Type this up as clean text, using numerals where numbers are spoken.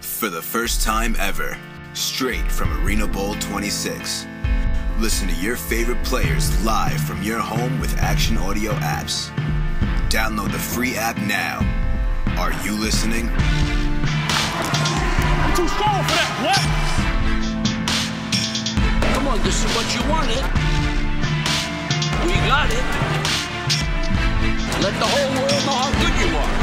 For the first time ever, straight from Arena Bowl 26. Listen to your favorite players live from your home with Action Audio apps. Download the free app now. Are you listening? I'm too strong for that. What? Come on, this is what you wanted. We got it. Let the whole world know how good you are.